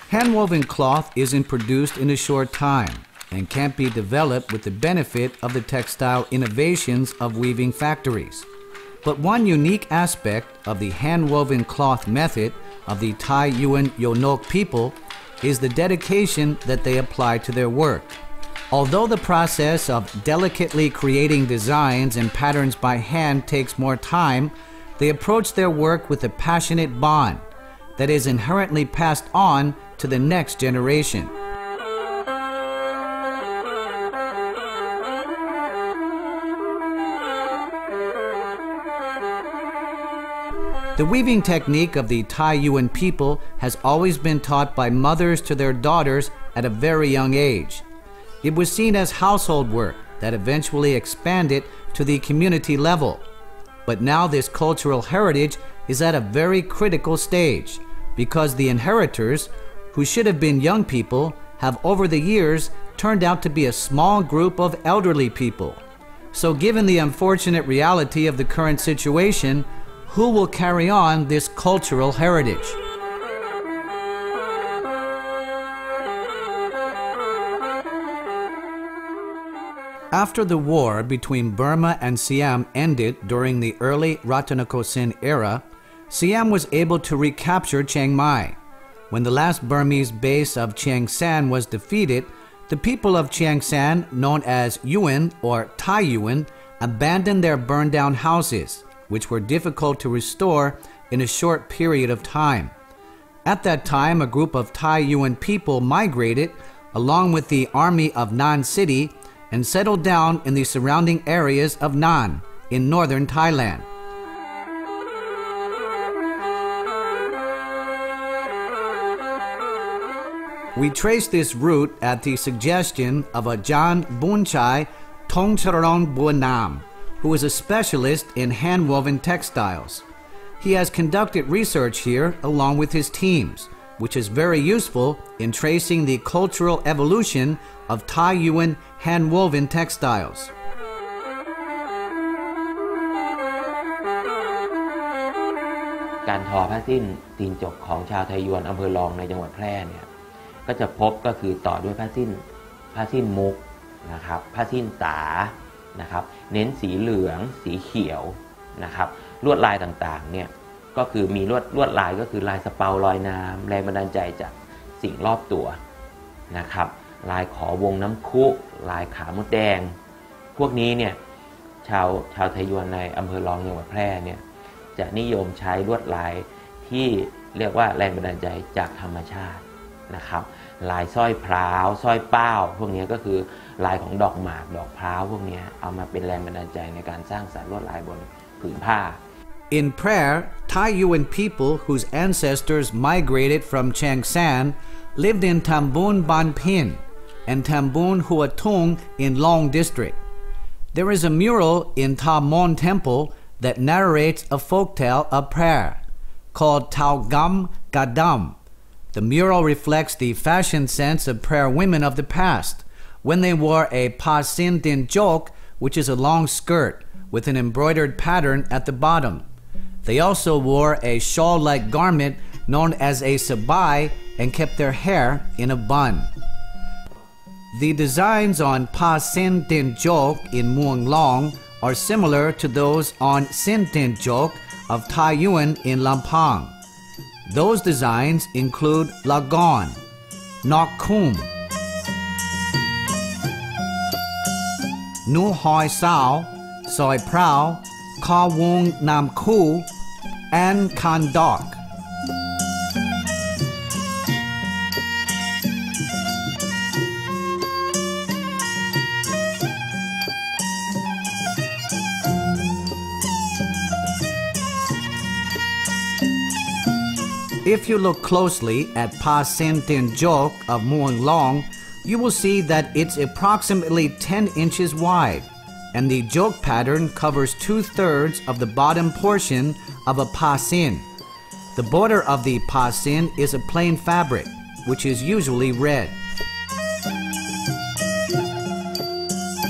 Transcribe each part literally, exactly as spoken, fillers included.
Handwoven cloth isn't produced in a short time and can't be developed with the benefit of the textile innovations of weaving factories. But one unique aspect of the handwoven cloth method of the Thai Yuen Yonok people is the dedication that they apply to their work. Although the process of delicately creating designs and patterns by hand takes more time, they approach their work with a passionate bond that is inherently passed on to the next generation. The weaving technique of the Thai Yuen people has always been taught by mothers to their daughters at a very young age. It was seen as household work that eventually expanded to the community level. But now this cultural heritage is at a very critical stage because the inheritors, who should have been young people, have over the years turned out to be a small group of elderly people. So given the unfortunate reality of the current situation, who will carry on this cultural heritage? After the war between Burma and Siam ended during the early Ratanakosin era, Siam was able to recapture Chiang Mai. When the last Burmese base of Chiang San was defeated, the people of Chiang San, known as Yuen or Thai Yuen, abandoned their burned-down houses, which were difficult to restore in a short period of time. At that time, a group of Thai Yuen people migrated along with the army of Nan City and settled down in the surrounding areas of Nan in northern Thailand. We trace this route at the suggestion of Ajahn Bunchai Thongcharoen Buanam, who is a specialist in hand-woven textiles. He has conducted research here along with his teams, which is very useful in tracing the cultural evolution of Thai Yuen hand-woven textiles. การทอผ้าสิ้นตีนจกของชาวไทยยวนอำเภอรองในจังหวัดแพร่เนี่ยก็จะพบก็คือต่อด้วยผ้าสิ้นผ้าสิ้นมุกนะครับผ้าสิ้นตานะครับเน้นสีเหลืองสีเขียวนะครับลวดลายต่างๆเนี่ยก็คือมีลวดลวดลายก็คือลายสเปาลอยน้ำแรงบันดาลใจจากสิ่งรอบตัวนะครับลายขอวงน้ำคุลายขามดแดงพวกนี้เนี่ยชาวชาวไทยยวนในอำเภอรองจังหวัดแพร่เนี่ยจะนิยมใช้ลวดลายที่เรียกว่าแรงบันดาลใจจากธรรมชาตินะครับลายสร้อยพร้าวสร้อยเป้าพวกนี้ก็คือลายของดอกหมากดอกพร้าวพวกนี้เอามาเป็นแรงบันดาลใจในการสร้างสรรค์ลวดลายบนผืนผ้า In Prayer, Thai Yuen people whose ancestors migrated from Chiang San lived in Tambun Ban Phin and Tambun Huatung in Long District. There is a mural in Ta Mon Temple that narrates a folktale of prayer called Tao Gam Gadam. The mural reflects the fashion sense of prayer women of the past when they wore a pa sin din jok, which is a long skirt with an embroidered pattern at the bottom. They also wore a shawl-like garment known as a sabai and kept their hair in a bun. The designs on Pa Sin Din Jok in Muang Long are similar to those on Sin Din Jok of Thai Yuen in Lampang. Those designs include Lagon, Nok Kum, Nu Hoi Sao, Soi Prao, Ka Wung Nam Ku, and Kan Dok. If you look closely at Pa Sin Din Jok of Muang Long, you will see that it's approximately ten inches wide, and the joke pattern covers two-thirds of the bottom portion of a pa sin. The border of the pa sin is a plain fabric, which is usually red.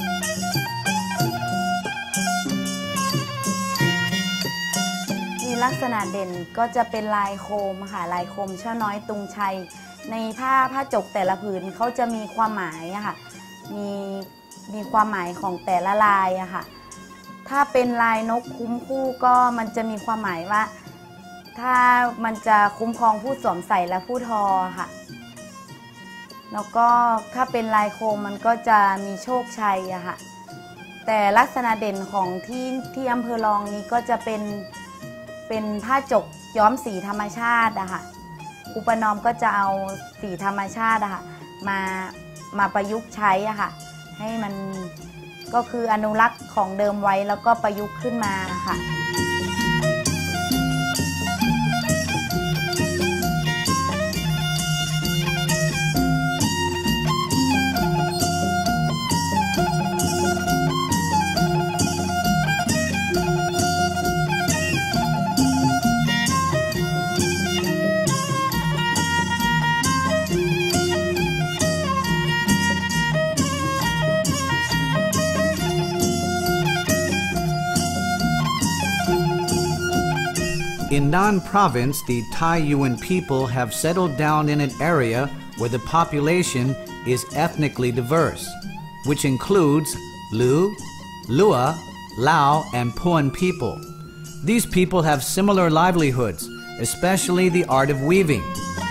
มีลักษษณะเด่นก็จะเป็นลายโคมค่ะลายโคมช่อน้อยตุงชัยในผ้าผ้าจกแต่ละผืนเขาจะมีความหมายอะค่ะมีมีความหมายของแต่ละลายอะค่ะถ้าเป็นลายนกคุ้มคู่ก็มันจะมีความหมายว่าถ้ามันจะคุ้มครองผู้สวมใส่และผู้ทอค่ะแล้วก็ถ้าเป็นลายโคมมันก็จะมีโชคชัยอะค่ะแต่ลักษณะเด่นของที่ที่อำเภอรองนี้ก็จะเป็นเป็นผ้าจกย้อมสีธรรมชาติอะค่ะครูประนอมก็จะเอาสีธรรมชาติอะค่ะมามาประยุกต์ใช้อะค่ะให้มันก็คืออนุรักษ์ของเดิมไว้แล้วก็ประยุกต์ขึ้นมาค่ะ In Nan Province, the Tai Yuan people have settled down in an area where the population is ethnically diverse, which includes Lu, Lua, Lao, and Puan people. These people have similar livelihoods, especially the art of weaving.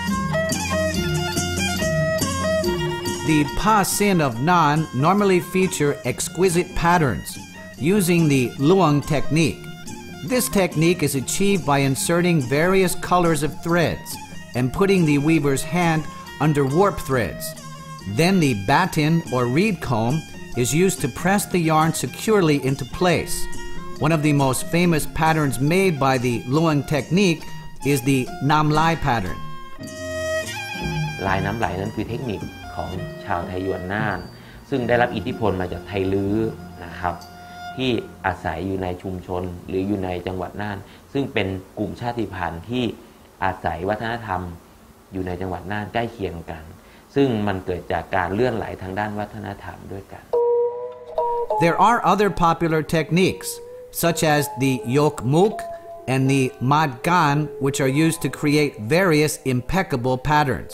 The Pa Sin of Nan normally feature exquisite patterns using the Luang technique. This technique is achieved by inserting various colors of threads and putting the weaver's hand under warp threads. Then the batin or reed comb is used to press the yarn securely into place. One of the most famous patterns made by the Luang technique is the Nam Lai pattern. ลายน้ำไหลนั้นคือเทคนิคของชาวไทยยวนน่านซึ่งได้รับอิทธิพลมาจากไทยลื้อนะครับที่อาศัยอยู่ในชุมชนหรืออยู่ในจังหวัดน่านซึ่งเป็นกลุ่มชาติพันธุ์ที่อาศัยวัฒนธรรมอยู่ในจังหวัดน่านใกล้เคียงกันซึ่งมันเกิดจากการเลื่อนไหลทางด้านวัฒนธรรมด้วยกัน There are other popular techniques such as the Yok Muk and the Mad Gan, which are used to create various impeccable patterns.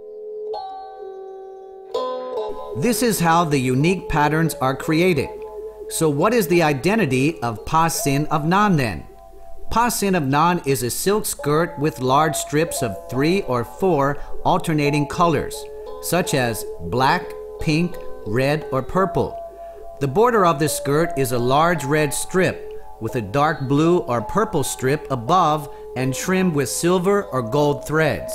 This is how the unique patterns are created. So what is the identity of Pa Sin of Nan then? Pa Sin of Nan is a silk skirt with large strips of three or four alternating colors, such as black, pink, red, or purple. The border of the skirt is a large red strip with a dark blue or purple strip above and trimmed with silver or gold threads.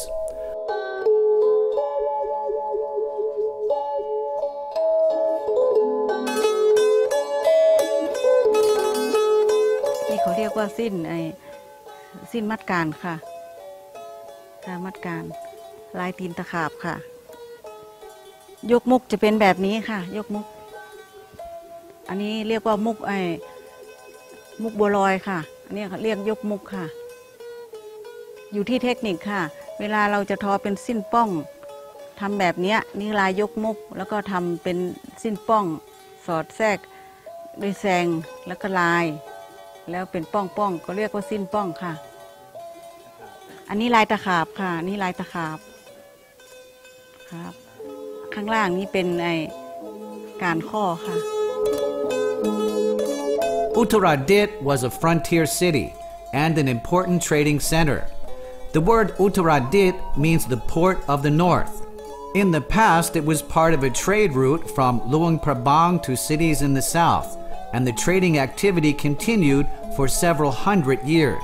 This เรียกว่าสิ้นไอ้สิ้นมัดการค่ะการมัดการลายตีนตะขาบค่ะยกมุกจะเป็นแบบนี้ค่ะยกมุกอันนี้เรียกว่ามุกไอ้มุกบัวลอยค่ะอันนี้เรียกยกมุกค่ะอยู่ที่เทคนิคค่ะเวลาเราจะทอเป็นสิ้นป้องทำแบบนี้นี่ลายยกมุกแล้วก็ทำเป็นสิ้นป้องสอดแทรกด้วยแซงแล้วก็ลายแล้วเป็นป้องป้องก็เรียกว่าสิ้นป้องค่ะอันนี้ลายตะขาบค่ะนี่ลายตะขาบครับข้างล่างนี้เป็นไอการข้อค่ะ Uttaradit was a frontier city and an important trading center. The word Uttaradit means the port of the north. In the past, it was part of a trade route from Luang Prabang to cities in the south, and the trading activity continued for several hundred years.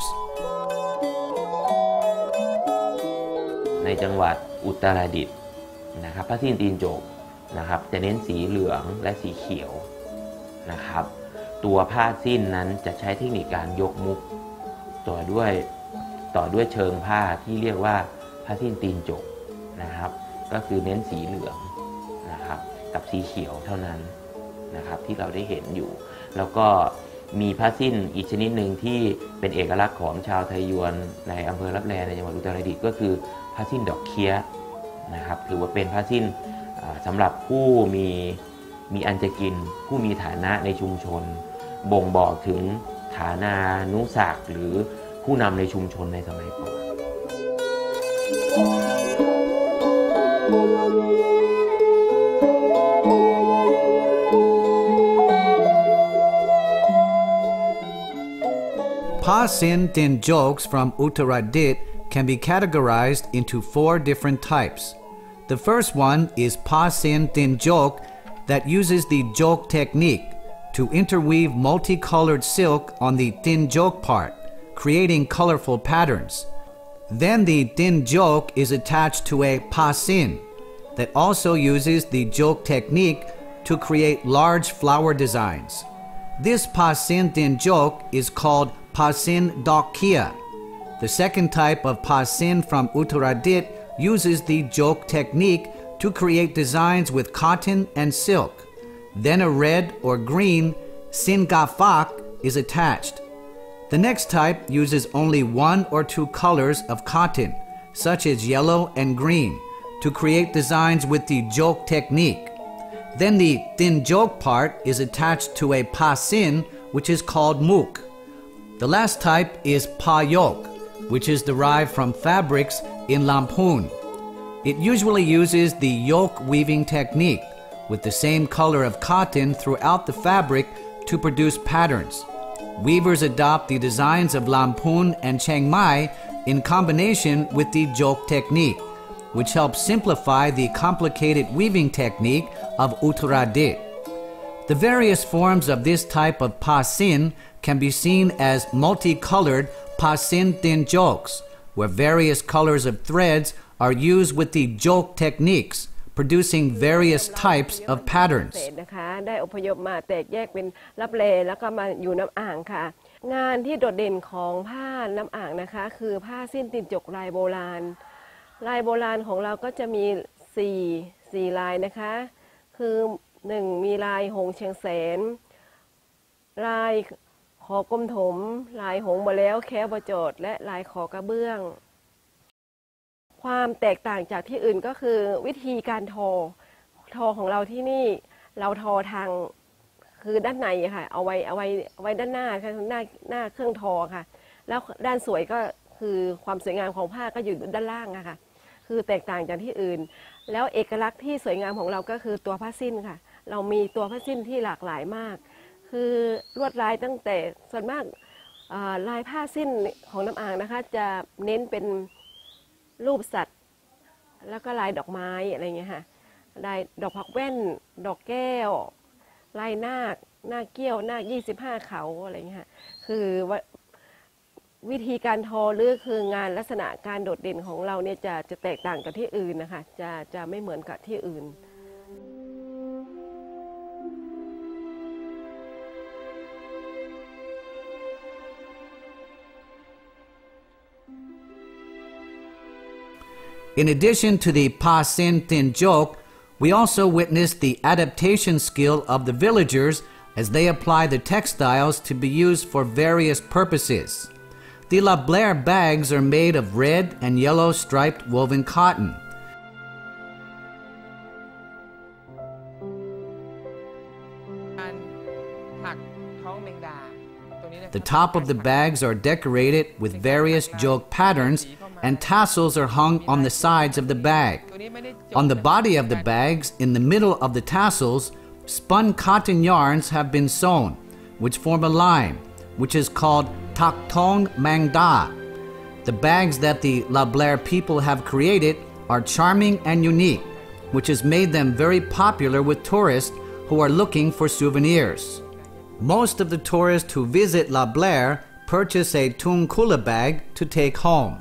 ในจังหวัดอุตรดิตถ์นะครับผ้าสิ้นตีนจกนะครับจะเน้นสีเหลืองและสีเขียวนะครับตัวผ้าสิ้นนั้นจะใช้เทคนิคการยกมุกต่อด้วยต่อด้วยเชิงผ้าที่เรียกว่าผ้าสิ้นตีนจกนะครับก็คือเน้นสีเหลืองนะครับกับสีเขียวเท่านั้นนะครับที่เราได้เห็นอยู่แล้วก็มีผ้าสิ้นอีกชนิดหนึ่งที่เป็นเอกลักษณ์ของชาวไทยยวนในอำเภอลับแลในจังหวัดอุตรดิตถ์ก็คือผ้าสิ้นดอกเคี้ยนะครับถือว่าเป็นผ้าสิ้นสำหรับผู้มีมีอันจะกินผู้มีฐานะในชุมชนบ่งบอกถึงฐานานุศักดิ์หรือผู้นำในชุมชนในสมัยก่อน Pa Sin Tin jokes from Uttaradit can be categorized into four different types. The first one is Pa Sin Tin joke that uses the joke technique to interweave multicolored silk on the tin joke part, creating colorful patterns. Then the tin joke is attached to a Pa Sin that also uses the joke technique to create large flower designs. This Pa Sin Tin joke is called Pa Sin Dok Kia. The second type of Pa Sin from Uttaradit uses the joke technique to create designs with cotton and silk. Then a red or green Sin Gafak is attached. The next type uses only one or two colors of cotton, such as yellow and green, to create designs with the joke technique. Then the thin joke part is attached to a Pa Sin, which is called Mook. The last type is Pa Yok, which is derived from fabrics in Lamphun. It usually uses the yoke weaving technique with the same color of cotton throughout the fabric to produce patterns. Weavers adopt the designs of Lamphun and Chiang Mai in combination with the joke technique, which helps simplify the complicated weaving technique of Uttaradit. The various forms of this type of Pa Sin can be seen as multicolored Pa Sin Tin jokes, where various colors of threads are used with the joke techniques, producing various types of patterns. นะคะได้อพยพมาแตกแยกเป็นลับแลแล้วก็มาอยู่น้ำอ่างค่ะงานที่โดดเด่นของผ้าน้ำอ่างนะคะคือผ้าสิ้นตินจกลายโบราณลายโบราณของเราก็จะมีสี่สี่ลายนะคะคือหนึ่งมีลายหงเชียงแสนลายขอกลมถมลายหงมาแล้วแค่บโจดและลายขอกระเบื้องความแตกต่างจากที่อื่นก็คือวิธีการทอทอของเราที่นี่เราทอทางคือด้านในค่ะเอาไว้เอาไว้เอาไว้ด้านหน้าค่ะหน้าหน้าเครื่องทอค่ะแล้วด้านสวยก็คือความสวยงามของผ้าก็อยู่ด้านล่างค่ะคือแตกต่างจากที่อื่นแล้วเอกลักษณ์ที่สวยงามของเราก็คือตัวผ้าสิ้นค่ะเรามีตัวผ้าสิ้นที่หลากหลายมากคือลวดลายตั้งแต่ส่วนมากลายผ้าสิ้นของน้ำอ่างนะคะจะเน้นเป็นรูปสัตว์แล้วก็ลายดอกไม้อะไรเงี้ยค่ะลายดอกผักแว่นดอกแก้วลายนาคนาคเกี้ยวนาคยี่สิบห้าเขาอะไรเงี้ยค่ะคือวิธีการทอหรือคืองานลักษณะการโดดเด่นของเราเนี่ยจะจะแตกต่างกับที่อื่นนะคะจะจะไม่เหมือนกับที่อื่น In addition to the Pa Sin Tin joke, we also witnessed the adaptation skill of the villagers as they apply the textiles to be used for various purposes. The La Blair bags are made of red and yellow striped woven cotton. The top of the bags are decorated with various joke patterns and tassels are hung on the sides of the bag. On the body of the bags, in the middle of the tassels, spun cotton yarns have been sewn, which form a line, which is called Tak Tong Mang Da. The bags that the La Blair people have created are charming and unique, which has made them very popular with tourists who are looking for souvenirs. Most of the tourists who visit La Blair purchase a Tung Kula bag to take home.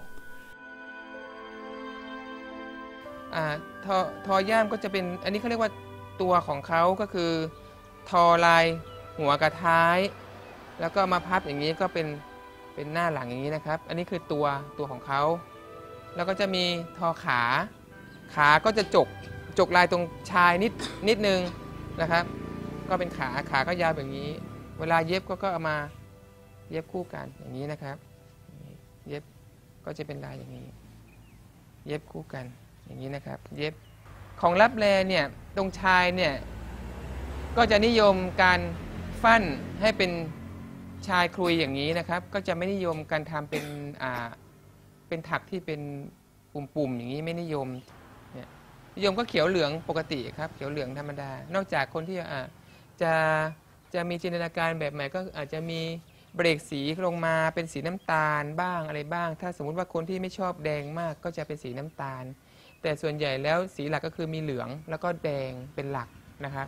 ทอทอย่ามก็จะเป็นอันนี้เขาเรียกว่าตัวของเขาก็คือทอลายหัวกระท้ายแล้วก็มาพับอย่างนี้ก็เป็นเป็นหน้าหลังอย่างนี้นะครับอันนี้คือตัวตัวของเขาแล้วก็จะมีทอขาขาก็จะจกจกลายตรงชายนิดนิดนึงนะครับก็เป็นขาขาก็ยาวแบบนี้เวลาเย็บก็ก็เอามาเย็บคู่กันอย่างนี้นะครับเย็บก็จะเป็นลายอย่างนี้เย็บคู่กันอย่างนี้นะครับเย็บของลับแลเนี่ยตรงชายเนี่ยก็จะนิยมการฟั่นให้เป็นชายครุยอย่างนี้นะครับก็จะไม่นิยมการทำเป็นอ่าเป็นถักที่เป็นปุ่มๆอย่างนี้ไม่นิยมเนี่ยนิยมก็เขียวเหลืองปกติครับเขียวเหลืองธรรมดานอกจากคนที่อ่าจะจะมีจินตนาการแบบใหม่ก็อาจจะมีเบรกสีลงมาเป็นสีน้ำตาลบ้างอะไรบ้างถ้าสมมุติว่าคนที่ไม่ชอบแดงมากก็จะเป็นสีน้ำตาลแต่ส่วนใหญ่แล้วสีหลักก็คือมีเหลืองแล้วก็แดงเป็นหลักนะครับ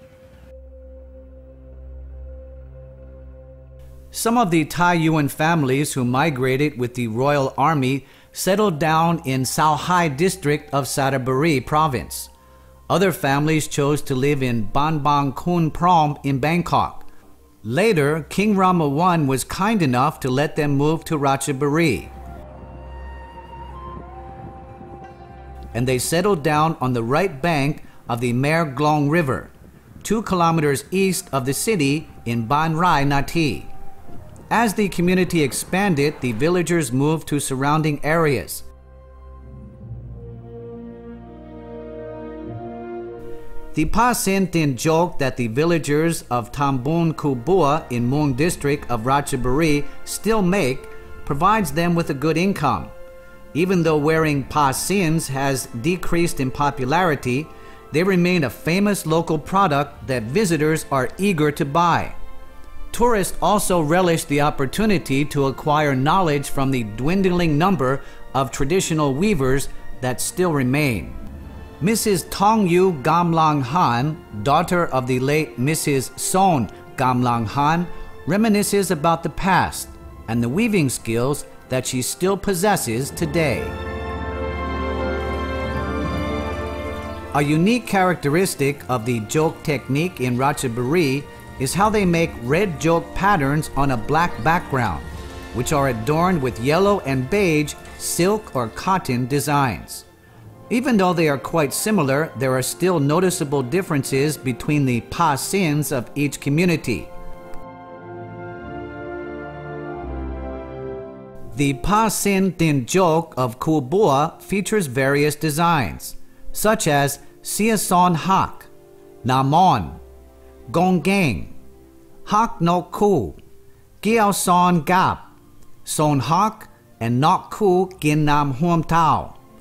Some of the Thai Yuan families who migrated with the Royal Army settled down in Sao Hai district of Sattuburi province. Other families chose to live in Ban Bang Khun Prom in Bangkok. Later, King Rama the First was kind enough to let them move to Ratchaburi. And they settled down on the right bank of the Mer Glong River, two kilometers east of the city in Ban Rai Nati. As the community expanded, the villagers moved to surrounding areas. The Pa Sin Tin joke that the villagers of Tambun Kubua in Muang district of Ratchaburi still make provides them with a good income. Even though wearing Pa Sins has decreased in popularity, they remain a famous local product that visitors are eager to buy. Tourists also relish the opportunity to acquire knowledge from the dwindling number of traditional weavers that still remain. Missus Tong Yu Gamlang Han, daughter of the late Missus Son Gamlang Han, reminisces about the past and the weaving skills that she still possesses today. A unique characteristic of the joke technique in Ratchaburi is how they make red joke patterns on a black background, which are adorned with yellow and beige silk or cotton designs. Even though they are quite similar, there are still noticeable differences between the Pa Sins of each community. The Pa Sin Tin joke of Kubua features various designs, such as Siason Hak, Namon, Gonggang, Hak No Ku, Giao Son Gap, Son Hak, and Nok Ku Gin Nam Huam Tao.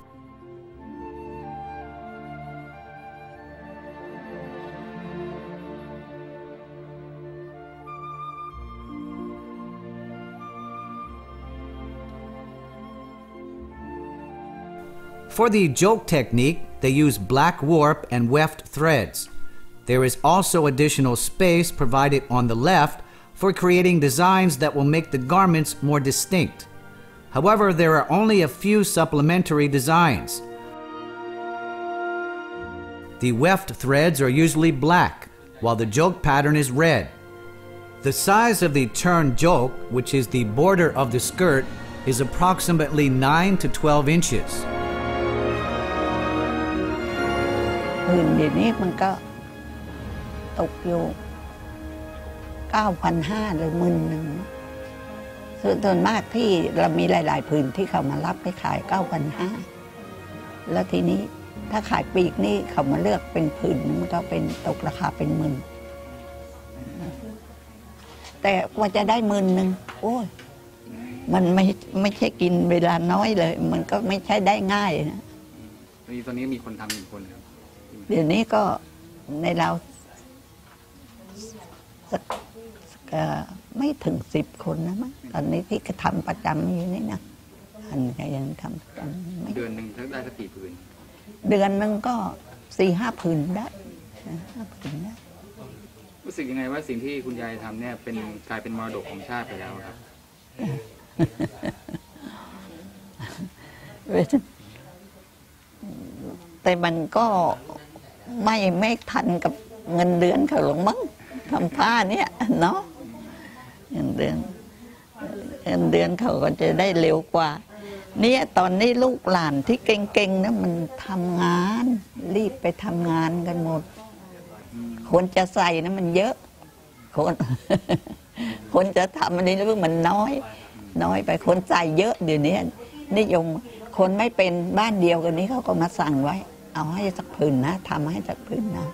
For the joke technique, they use black warp and weft threads. There is also additional space provided on the left for creating designs that will make the garments more distinct. However, there are only a few supplementary designs. The weft threads are usually black, while the joke pattern is red. The size of the turn joke, which is the border of the skirt, is approximately nine to twelve inches. พื้นเดี๋ยวนี้มันก็ตกอยู่ เก้าพันห้าร้อย หรือหมื่นหนึ่งส่วนมากที่เรามีหลายๆพื้นที่เขามารับไปขาย เก้าพันห้าร้อย แล้วทีนี้ถ้าขายปลีกนี่เขามาเลือกเป็นพื้นมันก็เป็นตกราคาเป็นหมื่นแต่กว่าจะได้หมื่นหนึ่งโอ้ยมันไม่ไม่ใช่กินเวลาน้อยเลยมันก็ไม่ใช่ได้ง่ายนะตอนนี้มีคนทำกี่คนครับเดี๋ยวนี้ก็ในเราไม่ถึงสิบคนนะมั้งตอนนี้ที่กระทำประจำอยู่นี่นะอันก็ยังทำประจำเดือนหนึ่งได้สักกี่ผืนเดือนหนึ่งก็สี่ห้าผืนได้ห้าผืนได้รู้สึกยังไงว่าสิ่งที่คุณยายทำเนี่ยเป็นกลายเป็นมรดกของชาติไปแล้วครับแต่มันก็ไม่ไม่ทันกับเงินเดือนเขาหรอกมั้งทำผ้าเนี่ยเนาะเงินเดือนเงินเดือนเขาก็จะได้เร็วกว่าเนี่ยตอนนี้ลูกหลานที่เก่งๆนะมันทำงานรีบไปทำงานกันหมดคนจะใส่นะมันเยอะคนคนจะทำอันนี้แล้วมันน้อยน้อยไปคนใส่เยอะเดี๋ยวนี้นิยมคนไม่เป็นบ้านเดียวกันนี้เขาก็มาสั่งไว้เอาให้สักผืนนะทำให้สักผืนนะ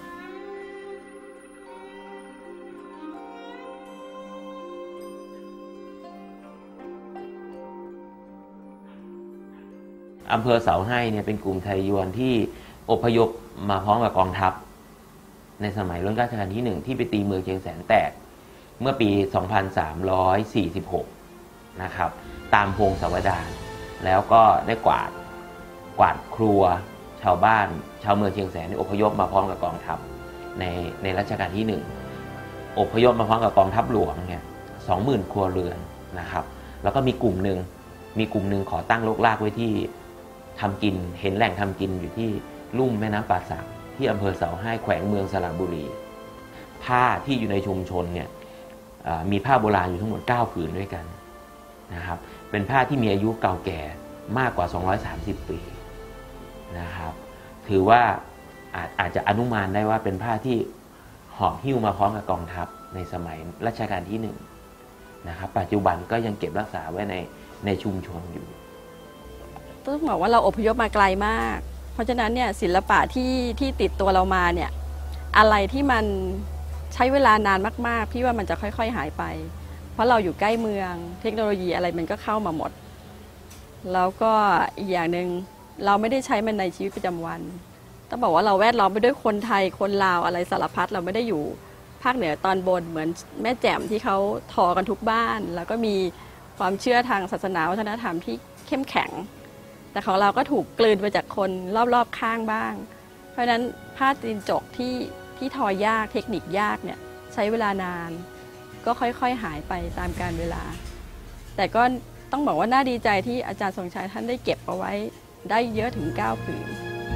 อำเภอเสาให้เนี่ยเป็นกลุ่มไทยยวนที่อพยพมาพร้อมกับกองทัพในสมัยรัชกาลที่หนึ่งที่ไปตีเมืองเชียงแสนแตกเมื่อปี สองพันสามร้อยสี่สิบหก นะครับตามพงศาวดารแล้วก็ได้กวาดกวาดครัวชาวบ้านชาวเมืองเชียงแสนอพยพมาพร้อมกับกองทัพในในรัชกาลที่หนึ่งอพยพมาพร้อมกับกองทัพหลวงเนี่ยสองหมื่นครัวเรือนนะครับแล้วก็มีกลุ่มหนึ่งมีกลุ่มหนึ่งขอตั้งรกรากไว้ที่ทำกินเห็นแหล่งทำกินอยู่ที่ลุ่มแม่น้ำป่าสักที่อำเภอเสาให้แขวงเมืองสระบุรีผ้าที่อยู่ในชุมชนเนี่ยมีผ้าโบราณอยู่ทั้งหมดเก้าผืนด้วยกันนะครับเป็นผ้าที่มีอายุเก่าแก่มากกว่าสองร้อยสามสิบปีนะครับถือว่าอาจอาจจะอนุมานได้ว่าเป็นผ้าที่หอบหิ้วมาพร้อมกับกองทัพในสมัยรัชกาลที่หนึ่งนะครับปัจจุบันก็ยังเก็บรักษาไว้ในในชุมชนอยู่ต้องบอกว่าเราอพยพมาไกลมากเพราะฉะนั้นเนี่ยศิลปะที่ที่ติดตัวเรามาเนี่ยอะไรที่มันใช้เวลานานมากๆพี่ว่ามันจะค่อยๆหายไปเพราะเราอยู่ใกล้เมืองเทคโนโลยีอะไรมันก็เข้ามาหมดแล้วก็อีกอย่างหนึ่งเราไม่ได้ใช้มันในชีวิตประจำวันต้องบอกว่าเราแวดล้อมไปด้วยคนไทยคนลาวอะไรสารพัดเราไม่ได้อยู่ภาคเหนือตอนบนเหมือนแม่แจ่มที่เขาทอกันทุกบ้านแล้วก็มีความเชื่อทางศาสนาวัฒนธรรมที่เข้มแข็งแต่ของเราก็ถูกกลืนไปจากคนรอบๆข้างบ้างเพราะฉะนั้นผ้าตีนจกที่ที่ทอยากเทคนิคยากเนี่ยใช้เวลานานก็ค่อยๆหายไปตามกาลเวลาแต่ก็ต้องบอกว่าน่าดีใจที่อาจารย์ทรงชัยท่านได้เก็บเอาไว้ได้เยอะถึงเก้าผืน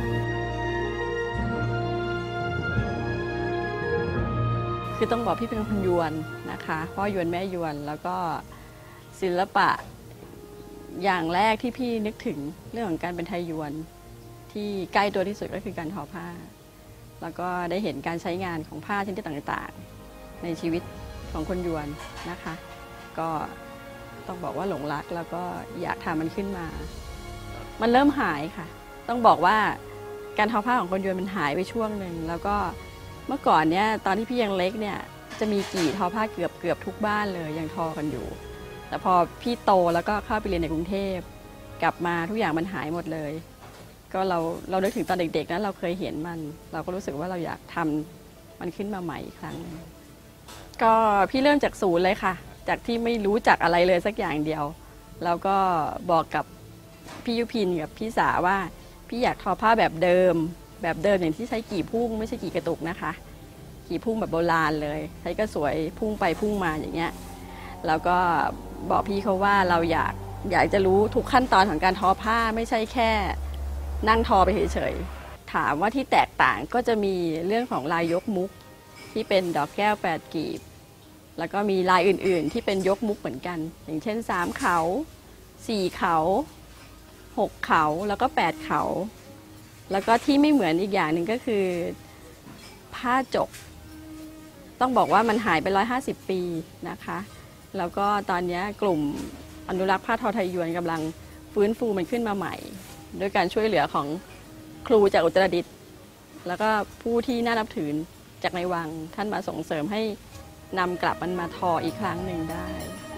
คือต้องบอกพี่เป็นคนยวนนะคะพ่อยวนแม่ยวนแล้วก็ศิลปะอย่างแรกที่พี่นึกถึงเรื่องของการเป็นไทยยวนที่ใกล้ตัวที่สุดก็คือการทอผ้าแล้วก็ได้เห็นการใช้งานของผ้าชนิดต่างๆในชีวิตของคนยวนนะคะก็ต้องบอกว่าหลงรักแล้วก็อยากทำมันขึ้นมามันเริ่มหายค่ะต้องบอกว่าการทอผ้าของคนยวนมันหายไปช่วงหนึ่งแล้วก็เมื่อก่อนเนี่ยตอนที่พี่ยังเล็กเนี่ยจะมีกี่ทอผ้าเกือบเกือบทุกบ้านเลยยังทอกันอยู่แต่พอพี่โตแล้วก็เข้าไปเรียนในกรุงเทพกลับมาทุกอย่างมันหายหมดเลยก็เราเรานึกถึงตอนเด็กๆนั้นเราเคยเห็นมันเราก็รู้สึกว่าเราอยากทำมันขึ้นมาใหม่อีกครั้งก็พี่เริ่มจากศูนย์เลยค่ะจากที่ไม่รู้จักอะไรเลยสักอย่างเดียวแล้วก็บอกกับพี่ยุพินกับพี่สาว่าพี่อยากทอผ้าแบบเดิมแบบเดิมอย่างที่ใช้กี่พุ่งไม่ใช่กี่กระตุกนะคะกี่พุ่งแบบโบราณเลยใช้ก็สวยพุ่งไปพุ่งมาอย่างเงี้ยแล้วก็บอกพี่เขาว่าเราอยากอยากจะรู้ทุกขั้นตอนของการทอผ้าไม่ใช่แค่นั่งทอไปเฉยๆถามว่าที่แตกต่างก็จะมีเรื่องของลายยกมุกที่เป็นดอกแก้วแปดกีบแล้วก็มีลายอื่นๆที่เป็นยกมุกเหมือนกันอย่างเช่นสามเขาสี่เขาหกเขาแล้วก็แปดเขาแล้วก็ที่ไม่เหมือนอีกอย่างหนึ่งก็คือผ้าจกต้องบอกว่ามันหายไปร้อยห้าสิบปีนะคะแล้วก็ตอนนี้กลุ่มอนุรักษ์ผ้าทอไทยยวนกำลังฟื้นฟูมันขึ้นมาใหม่ด้วยการช่วยเหลือของครูจากอุตรดิตถ์แล้วก็ผู้ที่น่านับถือจากในวังท่านมาส่งเสริมให้นำกลับมันมาทออีกครั้งหนึ่งได้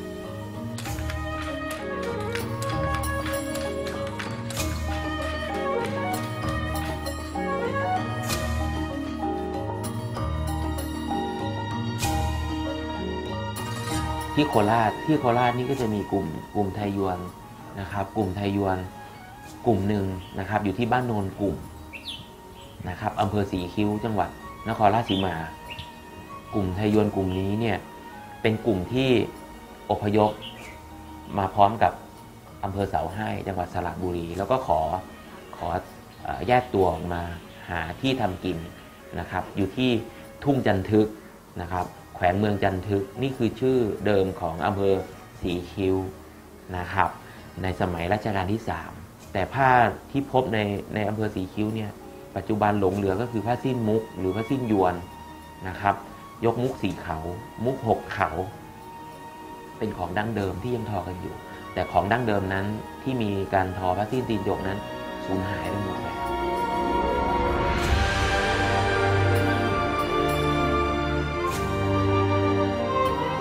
ที่โคราชที่โคราชนี่ก็จะมีกลุ่มกลุ่มไทยยวนนะครับกลุ่มไทยยวนกลุ่มหนึ่งนะครับอยู่ที่บ้านโนนกลุ่มนะครับอำเภอสีคิ้วจังหวัดนครราชสีมากลุ่มไทยยวนกลุ่มนี้เนี่ยเป็นกลุ่มที่อพยพมาพร้อมกับอำเภอเสาให้จังหวัดสระบุรีแล้วก็ขอขอแยกตัวออกมาหาที่ทำกินนะครับอยู่ที่ทุ่งจันทึกนะครับแขวงเมืองจันทึกนี่คือชื่อเดิมของอำเภอสีคิ้วนะครับในสมัยรัชกาลที่สามแต่ผ้าที่พบในในอำเภอสีคิ้วเนี่ยปัจจุบันหลงเหลือก็คือผ้าสิ้นมุกหรือผ้าสิ้นยวนนะครับยกมุกสี่เขามุกหกเขาเป็นของดั้งเดิมที่ยังทอกันอยู่แต่ของดั้งเดิมนั้นที่มีการทอผ้าสิ้นตีนจกนั้นสูญหายไปหมดแล้ว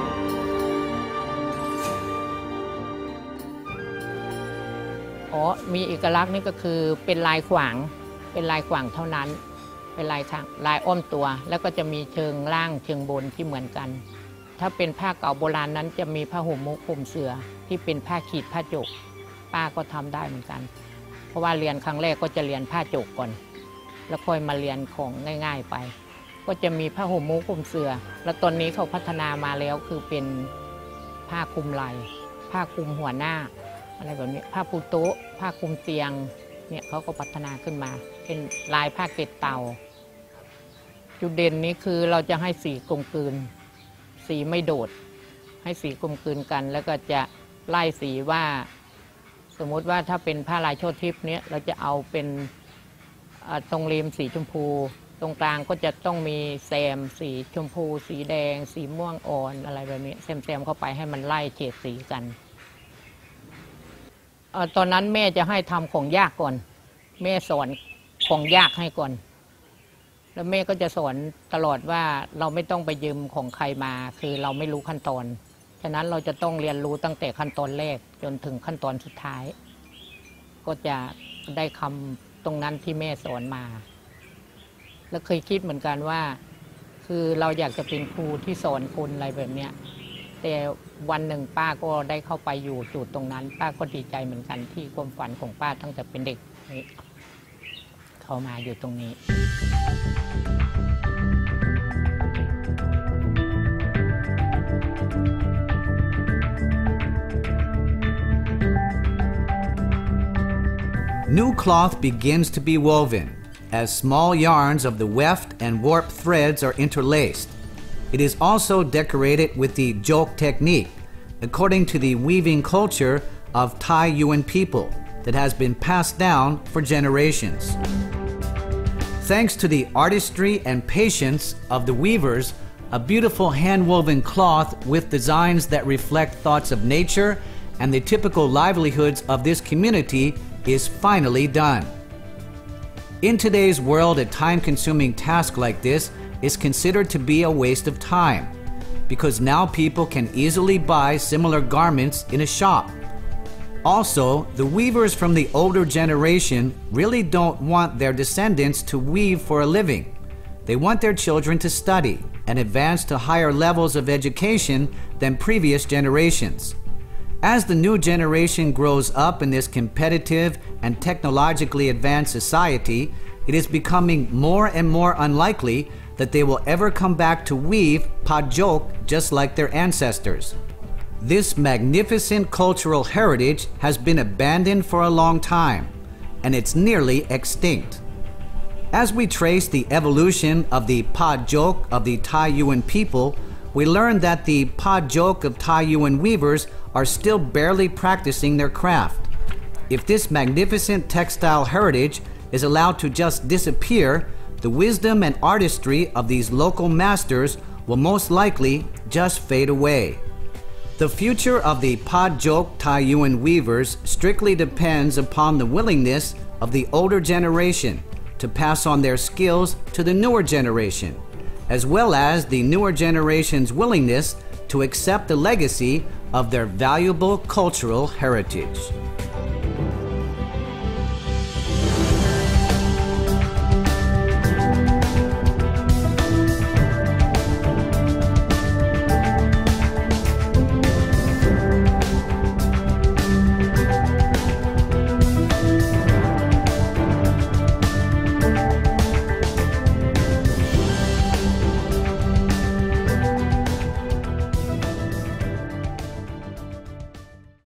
อ๋อมีเอกลักษณ์นี่ก็คือเป็นลายขวางเป็นลายขวางเท่านั้นเป็นลายข้างลายอ้อมตัวแล้วก็จะมีเชิงล่างเชิงบนที่เหมือนกันถ้าเป็นผ้าเก่าโบราณนั้นจะมีผ้าห่มมุกห่มเสือที่เป็นผ้าขีดผ้าจกป้าก็ทำได้เหมือนกันเพราะว่าเรียนครั้งแรกก็จะเรียนผ้าจกก่อนแล้วค่อยมาเรียนของง่ายๆไปก็จะมีผ้าห่มมุกห่มเสือแล้วตอนนี้เขาพัฒนามาแล้วคือเป็นผ้าคลุมไหล่ผ้าคลุมหัวหน้าอะไรแบบนี้ผ้าปูโต๊ะผ้าคลุมเตียงเนี่ยเขาก็พัฒนาขึ้นมาเป็นลายผ้าเกล็ดเต่าจุดเด่นนี้คือเราจะให้สีกลมกลืนสีไม่โดดให้สีกลมกลืนกันแล้วก็จะไล่สีว่าสมมติว่าถ้าเป็นผ้าลายโชติทิพย์เนี้ยเราจะเอาเป็นตรงริมสีชมพูตรงกลางก็จะต้องมีแซมสีชมพูสีแดงสีม่วงอ่อนอะไรแบบนี้แซมๆเข้าไปให้มันไล่เฉดสีกันตอนนั้นแม่จะให้ทำของยากก่อนแม่สอนของยากให้ก่อนแล้วแม่ก็จะสอนตลอดว่าเราไม่ต้องไปยืมของใครมาคือเราไม่รู้ขั้นตอนฉะนั้นเราจะต้องเรียนรู้ตั้งแต่ขั้นตอนแรกจนถึงขั้นตอนสุดท้ายก็จะได้คำตรงนั้นที่แม่สอนมาแล้วเคยคิดเหมือนกันว่าคือเราอยากจะเป็นครูที่สอนคนอะไรแบบเนี้ยแต่วันหนึ่งป้าก็ได้เข้าไปอยู่จุดตรงนั้นป้าก็ดีใจเหมือนกันที่ความฝันของป้าตั้งแต่เป็นเด็กเข้ามาอยู่ตรงนี้ New cloth begins to be woven as small yarns of the weft and warp threads are interlaced. It is also decorated with the jok technique, according to the weaving culture of Thai Yuan people that has been passed down for generations. Thanks to the artistry and patience of the weavers, a beautiful hand-woven cloth with designs that reflect thoughts of nature and the typical livelihoods of this community is finally done. In today's world, a time-consuming task like this is considered to be a waste of time because now people can easily buy similar garments in a shop. Also, the weavers from the older generation really don't want their descendants to weave for a living. They want their children to study and advance to higher levels of education than previous generations. As the new generation grows up in this competitive and technologically advanced society, it is becoming more and more unlikely that they will ever come back to weave pajok just like their ancestors. This magnificent cultural heritage has been abandoned for a long time, and it's nearly extinct. As we trace the evolution of the pajok of the Thai Yuan people, we learn that the pajok of Thai Yuan weavers are still barely practicing their craft. If this magnificent textile heritage is allowed to just disappear, the wisdom and artistry of these local masters will most likely just fade away. The future of the pajok Thai Yuan weavers strictly depends upon the willingness of the older generation to pass on their skills to the newer generation, as well as the newer generation's willingness to accept the legacy of their valuable cultural heritage.